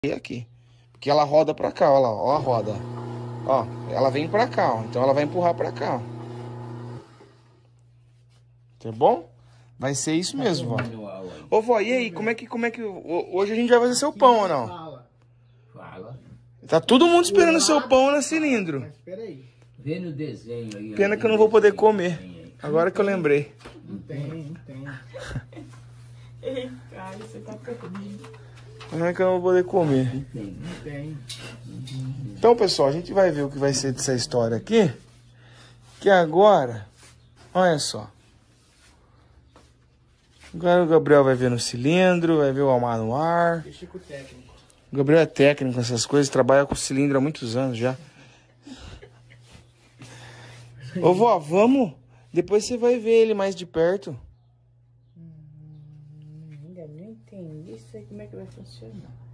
aqui. Porque ela roda pra cá, ó lá, ó a roda. Ó, ela vem pra cá, ó. Então ela vai empurrar pra cá, ó. Tá bom? Vai ser isso mesmo, vó. Ô, vó, e aí, como é que... Hoje a gente vai fazer seu pão ou não? Fala. Tá todo mundo esperando o seu pão na cilindro. Mas peraí. Vê no desenho aí. Pena que eu não vou poder comer. Agora que eu lembrei. Não tem. Ei, cara, você tá perdido. Pena que eu não vou poder comer. Não tem. Então, pessoal, a gente vai ver o que vai ser dessa história aqui. Que agora... Olha só. Agora o Gabriel vai ver no cilindro, vai ver o almar no ar. Deixa com o técnico. O Gabriel é técnico nessas coisas, trabalha com cilindro há muitos anos já. Ô, vó, vamos? Depois você vai ver ele mais de perto. Ainda não entendi isso aí, como é que vai funcionar.